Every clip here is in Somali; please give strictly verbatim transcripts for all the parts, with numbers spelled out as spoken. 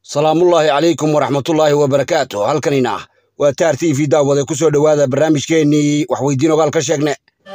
salaamullaahi calaykum waraxmatullaahi wabarakaatu. halkanina waa taar t v daawada ku soo dhowaada barnaamijkeennii waxweydiin ogaal ka sheegne.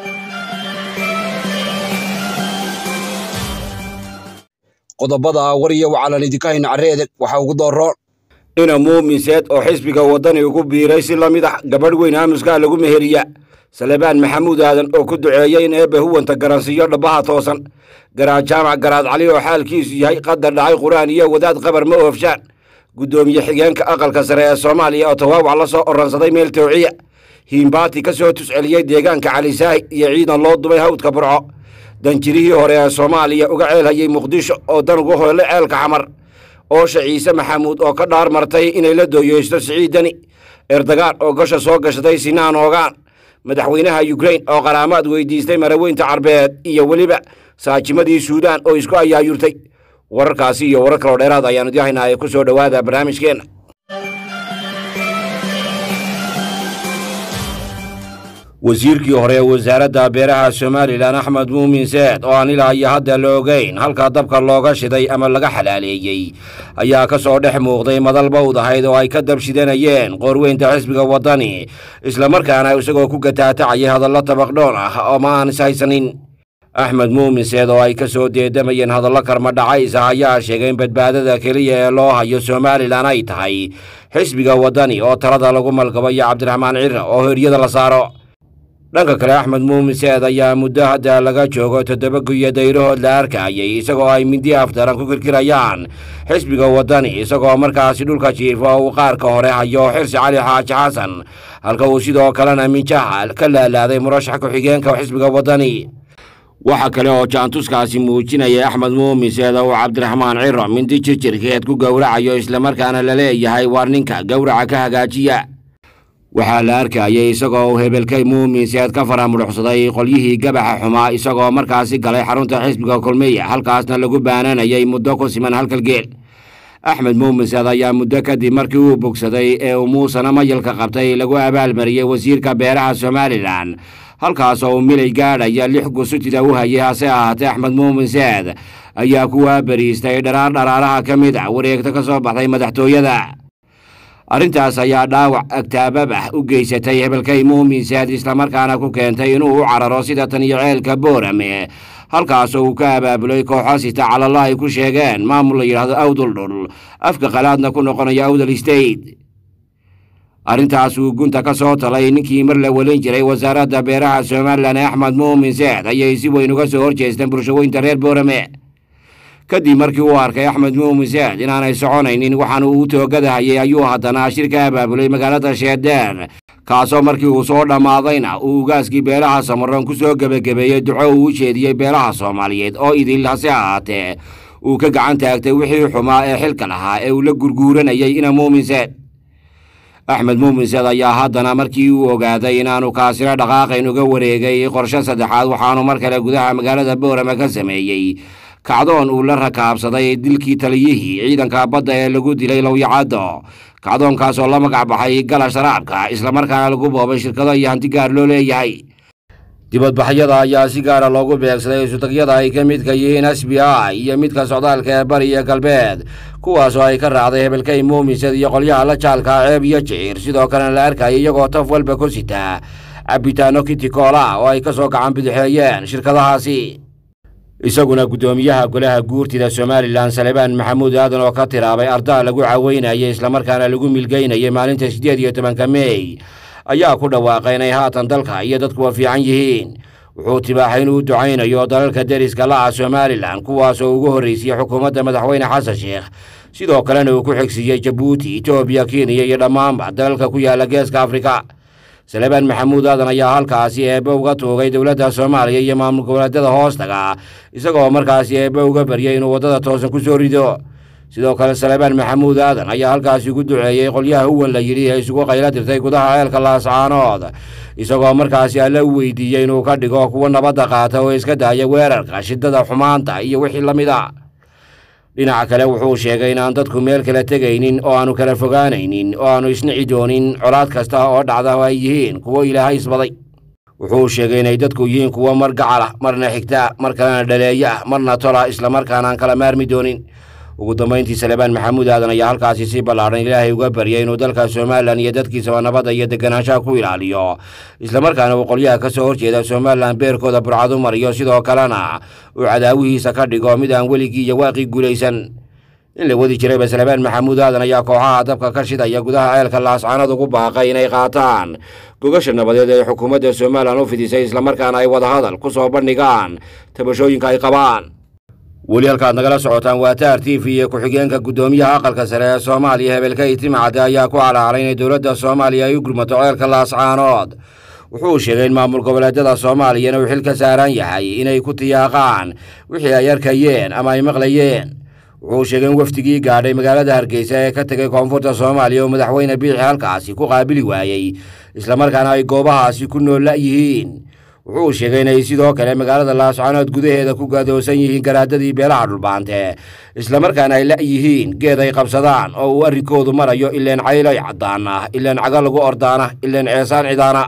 qodobada war iyo wacalan idinka hayna carreedeg waxaa ugu dooroon ina muumiseed oo xisbiga waddani ugu biiray si la mid ah gabadh weyn aamuskaa lagu meheriya salebaan maxamuud aadan oo ku duceeyey in eebbe huwanta garansiiyo dhabbaha toosan garaad jaamac garaad cali oo xaalkiisu yahay qadar dhacay qur'aan iyo wadaad qabar ma oofshaan guddoomiye xigeenka aqalka sare ee soomaaliya oo tawaawac la soo oransaday meel towciya hiimbaati ka soo tusceliyey deegaanka calisaahi iyo ciidan loo dubay hawdka burco danjirihii hore ee soomaaliya uga ceelhayay muqdisho oo dan ugu hoyle ceelka xamar oosha ciise maxamuud oo ka dhaar martay inay la dooyeysto siciidani erdogaan oo gasha soo gashaday sinaan oogaan madaxweynaha yukrain oo qaraamaad weydiistay maraweynta carbeed iyo weliba saajimadii suudaan oo isku ayaayurtay wararkaasi iyo warar kaloo dheeraad ayaanu idin haynaa ee ku soo dhowaada barnaamijkeenna. wasiirkii hore ee wasaaradda beeraha somalilan axmed muumin seed oo aan ilaa iyo hadda la ogeyn halka dabka looga shiday ama laga xalaaleeyey ayaa ka soo dhex muuqday madal bawd ahayd oo ay ka dabshidanayeen qoorweynta xisbiga waddani islamarkaana isagoo ku gataatacayay hadallo tabaqdhoon ah oo ma aan ishaysanin. axmed muumin seed oo ay ka soo deedamayeen hadallo karma dhacaysa ayaa sheegay in badbaadada keliya ee loo hayo somalilan ay tahay xisbiga waddani oo talada lagu malgabayo cabdiraxmaan cira oo horyada la saaro. dhanka kale axmed muumin seed ayaa muddo hadda laga joogo toddoba guyo dayrahood la arkayay isagoo ay mindi afdaran ku kirkirayaan xisbiga waddani isagoo markaasi dhulka jiifo oo uu qaarka hore hayo xirsi cali xaaji xasan halka uu sidoo kalena minjaha ka laalaaday murashax ku-xigeenka xisbiga waddani. waxa kale oo jaantuskaasi muujinaya axmed muumin seed oo cabdiraxmaan ciro mindi jirjirkeed ku gowracayo islamarkaana la leeyahay waar ninka gowraca ka hagaajiya. waxaa la arkayay isagoo uu hebelkay muumin seed ka faramudhuxsaday qolyihii gabaxa xumaa isagoo markaasi galay xarunta xisbiga kulmiya halkaasna lagu baananayay muddo ku siman halkal geel. axmed muumin seed ayaa muddo kadib markii uu bogsaday ee uu muusana mayalka qabtay lagu abaalmariyey wasiirka beeraha somalilan halkaas oo uu milay gaadhaya lix gusutida u hayay hase ahaatee axmed muumin seed ayaa ku waabariistay dharaar dharaaraha ka mid ah wareegta ka soo baxday madaxtooyada. arrintaas ayaa dhaawac agtaabab ah u geysatay hebelkay muumin seed islamarkaana ku keentay inuu u cararo sida tan iyo ceelka boorame halkaasoo uu ka abaabulay kooxo sita calalla ay ku sheegeen maamul la yidhaahdo awduldhul afka qalaadna ku noqonaya awdal state. arrintaas uu gunta ka soo talay ninkii mar la welin jiray wasaaradda beeraha somalilan ee axmed muumin seed ayay si weyn uga soo horjeesteen bulshaweynta reer boorame kadib markii uu arkay axmed muumin seed inaanay soconaynin waxaana uu toogadahayay ayuu haddana shir ka abaabulay magaalada sheedheer kaasoo markii uu soo dhammaadayna uu ugaaskii beelaha samaroon ku soo gebagabeeyey duco uu u jeediyey beelaha soomaaliyeed oo idil hase ahaatee uu ka gacan taagtay wixii xumaa ee xilka lahaa ee uu la gurguuranayay ina muumin seed. axmed muumin seed ayaa haddana markii uu ogaaday inaanu kaasina dhaqaaqayn uga wareegay qorshe saddexaad waxaanu mar kale gudaha magaalada boorame ka sameeyey kacdoon uu la rakaabsaday dilkii taliyihii ciidanka badda ee lagu dilay lowyacaddo kacdoonkaasoo la magac baxay gala sharaabka islamarkaana lagu boobay shirkado iyo hanti gaar loo leeyahay. dibadbaxyada ayaa si gaara loogu beegsaday isutagyada ay ka midka yihiin s b i iyo midka socdaalka ee bari iyo galbeed kuwaasoo ay ka raacday hebelkay muumin seed iyo qolyaha la jaalka ceeb iyo jiciir sidoo kalena la arkayay iyagoo taf walba ku sita cabitaano kitikoola oo ay ka soo gacan bidixeeyeen shirkadahaasi. isaguna guddoomiyaha golaha guurtida somalilan salebaan maxamuud aadan oo ka tiraabay ardaa lagu caweynayay islamarkaana lagu milgeynayay maalinta siddeed iyo tobanka meey ayaa ku dhawaaqay inay haatan dalka iyo dadkuwa fiican yihiin. wuxuu tibaaxay inuu ducaynayo dalalka deriska laca somalilan kuwaasoo ugu horraysiyey xukuumadda madaxweyne xasan sheekh sidoo kalena uu ku xigsiiyey jabuuti etoobiya kenya iyo dhammaanba dalalka ku yaala geeska afrika. salebaan maxamuud aadan ayaa halkaasi eebbe uga tuugay dowladda soomaaliya iyo maamul goboleedyada hoostaga isagoo markaasi eebbe uga baryay inuu waddada toosan ku soo rido. sidoo kale salebaan maxamuud aadan ayaa halkaasi ugu duceeyey qolyaha huwan la yidhi ee isugu qayla dirtay gudaha ceelka laascaanood isagoo markaasi alla u weydiiyey inuu ka dhigo kuwa nabadda qaata oo iska daaya weerarka shiddada xumaanta iyo wixii la mid a. dhinaca kale wuxuu sheegay inaan dadku meel kala tegaynin oo aanu kala fogaanaynin oo aanu isnici doonin colaad kasta oo dhacda oo ay yihiin kuwo ilaahay isbaday. wuxuu sheegay inay dadku yihiin kuwo mar gacala marna xigta mar kalena dhaleeya marna tola islamarkaanaan kala maarmi doonin. ugu dambeyntii Salebaan Maxamuud Aadan ayaa halkaasi si ballaaran Ilaahay uga baryay inuu dalka Soomaaliland iyo dadkiisa nabadda iyo deganaanshaha ku ilaaliyo isla markaana uu qolyaha ka soo horjeeda Soomaaliland beerkooda burcad u mariyo sidoo kalena uu cadaawihiisa ka dhigo mid aan weligii iyo waaqi guulaysan in la wadi jiray Salebaan Maxamuud Aadan ayaa kooxaha dabka ka shidaya gudaha ceelka Laascaanood ugu baaqay inay qaataan gogasha nabadeed ee xukuumadda Soomaaliland u fidisay isla markaana ay wada hadal ku soo bandhigaan tabashooyinka ay qabaan weli halkaad nagala socotaan waa Taar T V iyo ku-xigeenka gudoomiyaha aqalka sare ee Soomaaliya Hebelkay Timcade ayaa ku calaalay in dowladda Soomaaliya ay u gurmato ceelka Laascaanood wuxuu sheegay in maamul goboleedyada Soomaaliya uu xil ka saaran yahay inay ku tiyaaqaan wixii ay arkayeen ama ay maqlayeen wuxuu sheegay in waftigii gaadhay magaalada Hargeysa ee ka tagay koonfurta Soomaaliya oo madaxweyne Biixi halkaasi ku qaabili waayay isla markaana ay goobahaasi ku nool yihiin wuxuu sheegay inay sidoo kale magaalada Laascaanood gudaheeda ku gaadoosan yihiin garaadadii beelaha dhulbaante isla markaana ay la yihiin geed ay qabsadaan oo uu arrinkoodu marayo ileen caylay cadaana ileen caga lagu ordaana ileen ceesaan cidaana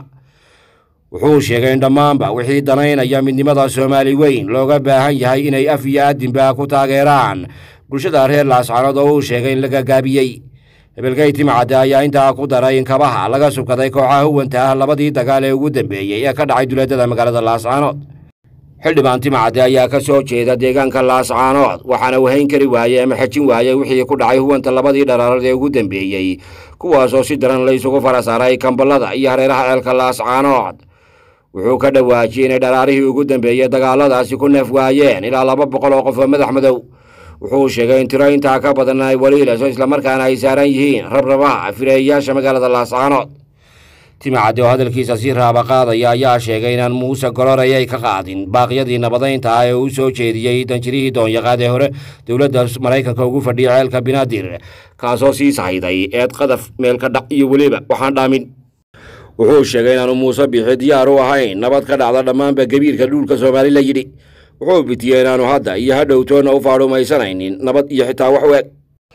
wuxuu sheegay in dhammaanba wixii danaynaya midnimada Soomaali weyn looga baahan yahay inay af iyo aadinba ku taageeraan bulshada reer Laascaanood oo uu sheegay in laga gaabiyay Hebelkay Timcade ayaa intaa ku daray in kabaha laga subkaday kooxaha huwanta labadii dagaal ee ugu dambeeyay ee ka dhacay duleedada magaalada Laascaanood xildhibaan Timcade ayaa ka soo jeeda deegaanka Laascaanood waxaana uu hayn kari waayay ama xajin waayay wixii ku dhacay huwanta labadii dharaarad ee ugu dambeeyay kuwaas oo si daran la isugu farasaaray kambalada iyo hareeraha ceelka Laascaanood wuxuu ka dhawaajiyay in dharaarihii ugu dambeeyay dagaaladaasi ku neef waayeen ilaa laba boqol oo qof oo madax madow wuxuu sheegay in tiro intaa ka badan ay waliilayso isla markaana ay saaran yihiin rabrabaha fireeyaasha magaalada Laascaanood Timcade oo hadalkiisa si raaba qaadaya ayaa sheegay inaan Muuse Gororey ay ka qaadin baaqyadii nabadeynta ee uu soo jeediyay danjirihii doonyaqaad ee hore dowladda Mareykanka ugu fadhiyay ceelka Banaadir kaasoo sii sahayday eed qadaf meel ka dhac iyo waliba waxaan dhaamin wuxuu sheegay inaanu Muuse Biixi diyaar u ahayn nabad ka dhacda dhammaanba gabiirka dhulka Soomaali la yidhi wuxuu bitiyay inaanu hadda iyo hadhowtoona u faarumaysanaynin nabad iyo xitaa wax weeg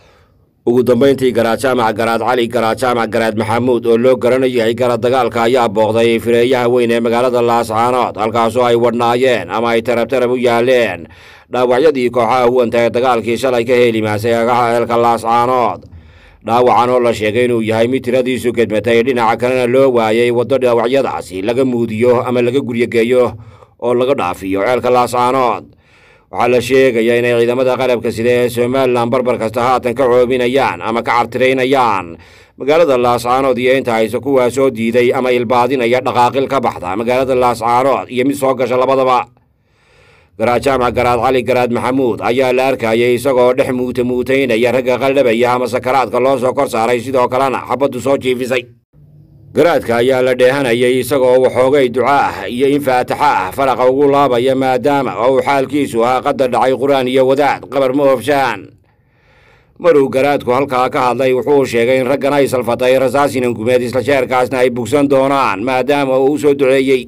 ugu dambeyntii garaad jaamac garaad cali garaad jaamac garaad maxamuud oo loo garanayay garaad dagaalka ayaa booqday fireeyaha weyn ee magaalada Laascaanood halkaasoo ay wadnaayeen ama ay tarab tarab u yaaleen dhaawacyadii kooxaha huwanta ee dagaalkii shalay ka heelimaasay agaha ceelka Laascaanood dhaawacan oo la sheegay inuu yahay mid tiradiisu gedmatay dhinaca kalena loo waayay waddo dhaawacyadaasi laga muudiyo ama laga guryageeyo oo laga dhaafiyo ceelka Laascaanood waxaa la sheegayaa inay ciidamada qalabka sida ee Soomaaliland barbar kasta haatan ka coobinayaan ama ka cartiraynayaan magaalada Laascaanood iyo inta aysa kuwaa soo diiday ama ilbaadinaya dhaqaaqil ka baxda magaalada Laascaanood iyo mid soo gasha labadaba garaad jaamac garaad cali garaad maxamuud ayaa la arkayay isagoo dhex muuta muutaynaya ragga qaldhabaya ama sakaraadka loo soo kor saaray sidoo kalena xabaddu soo jiifisay garaadka ayaa la dheehanayay isagoo waxoogay duca ah iyo in faataxa ah faraqa ugu laabaya maadaama oo uu xaalkiisu ahaa qadar dhacay quraan iyo wadaad qabar ma hofshaan maruu garaadku halkaa ka hadlay wuxuu sheegay in raggan ay salfatay rasaasinan gumeed isla jeerkaasna ay bugsan doonaan maadaama uu u soo duceeyey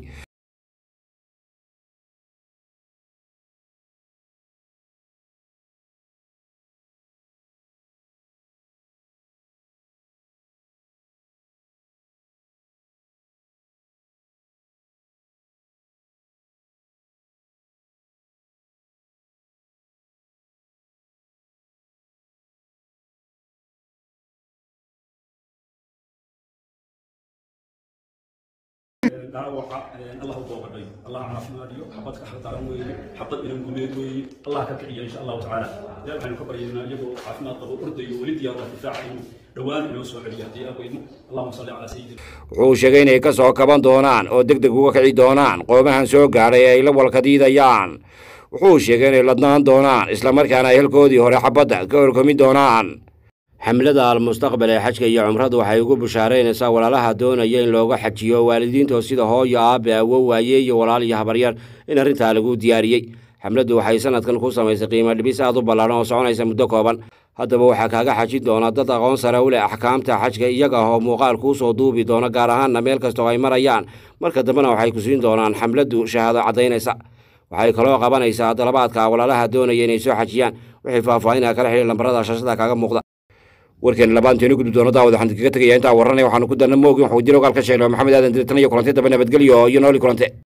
الله توقعي الله عافنا اليوم حبط حبط على وين حبط إلى الجميل وين الله كفي إن شاء الله تعالى لا يعني كبرينا يبغى عافنا طب أرضي ولد يا رب فاعل دوان يوسف علياتي أبوين اللهم صل على سيدنا wuxuu sheegay inay ka soo kaban doonaan oo degdeg uga kici doonaan qoomahan soo gaaray ay la walkadiidayaan wuxuu sheegay inay ladnaan doonaan isla markaana ay halkoodii hore xabadda ka horkomin doonaan xamlada almustaqbal ee xajka iyo cumradu waxay ugu bushaaraynaysaa walaalaha doonaya in looga xajiyo waalidiinta sida hooyo aabe awow waaye iyo walaal iyo habaryar in arrintaa lagu diyaariyey xamladu waxay sanadkan ku samaysay qiimo dhibis aad u ballaaran oo soconaysa muddo kooban haddaba waxaa kaaga xajin doona dad aqoon sare u leh axkaamta xajka iyaga oo muuqaal kuu soo duubi doona gaar ahaanna meel kastoo ay marayaan marka dambena waxay ku siin doonaan xamladu shahaado caddaynaysa waxay kaloo qabanaysaa dalabaadka walaalaha doonaya inay soo xajiyaan wixii faahfaahinaa kala xidhiir lambarada shashada kaaga muuqda warkeen labaanteenu gudub doona daawada waxaan kaga tegayaa intaa warranay waxaanu ku darna moogin wax wadiir ogaal ka sheegnay maxamed aadan dirtan iyo kulantay daba nabadgelyo iyo nooli kulante